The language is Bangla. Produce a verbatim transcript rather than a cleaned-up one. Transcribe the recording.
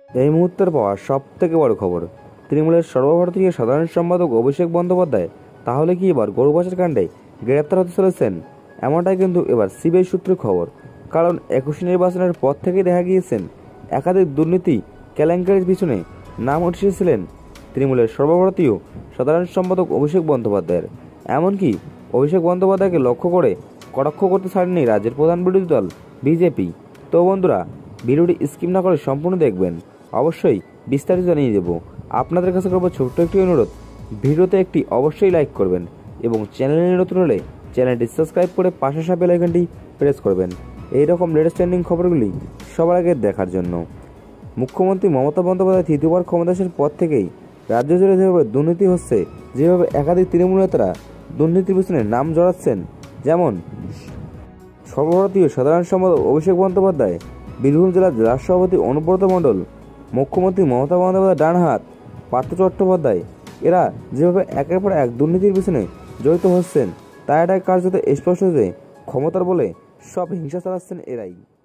এই মুহূর্তের পাওয়া সব থেকে বড় খবর, তৃণমূলের সর্বভারতীয় সাধারণ সম্পাদক অভিষেক বন্দ্যোপাধ্যায় তাহলে কি এবার গরু পাচার কাণ্ডে গ্রেপ্তার হতে চলেছেন? এমনটাই কিন্তু এবার সিবিআই সূত্রের খবর। কারণ একুশে নির্বাচনের পর থেকেই দেখা গিয়েছেন একাধিক দুর্নীতি কেলেঙ্কারির পিছনে নাম উঠেছিলেন তৃণমূলের সর্বভারতীয় সাধারণ সম্পাদক অভিষেক বন্দ্যোপাধ্যায়ের। এমনকি অভিষেক বন্দ্যোপাধ্যায়কে লক্ষ্য করে কটাক্ষ করতে ছাড়েনি রাজ্যের প্রধান বিরোধী দল বিজেপি। তো বন্ধুরা, ভিডিওটি স্কিপ না করে সম্পূর্ণ দেখবেন, অবশ্যই বিস্তারিত জানিয়ে দেব। আপনাদের কাছে করবো ছোট্ট একটি অনুরোধ, ভিডিওতে একটি অবশ্যই লাইক করবেন এবং চ্যানেলে নতুন হলে চ্যানেলটি সাবস্ক্রাইব করে পাশে আসা বেল আইকনটি প্রেস করবেন এই রকম লেটেস্ট ট্রেন্ডিং খবরগুলি সবার আগে দেখার জন্য। মুখ্যমন্ত্রী মমতা বন্দ্যোপাধ্যায় তৃতীয়বার ক্ষমতাসীন পর থেকেই রাজ্য জুড়ে যেভাবে দুর্নীতি হচ্ছে, যেভাবে একাধিক তৃণমূল নেতারা দুর্নীতির পিছনে নাম জড়াচ্ছেন, যেমন সর্বভারতীয় সাধারণ সম্পাদক অভিষেক বন্দ্যোপাধ্যায়, বীরভূম জেলার জেলা সভাপতি অনুব্রত মণ্ডল, মুখ্যমন্ত্রী মমতা বন্দ্যোপাধ্যায় ডান হাত পার্থ চট্টোপাধ্যায়, এরা যেভাবে একের পর এক দুর্নীতির পিছনে জড়িত হচ্ছেন, তা এটাই কার্যত স্পষ্ট যে ক্ষমতার বলে সব হিংসা চালাচ্ছেন এরাই।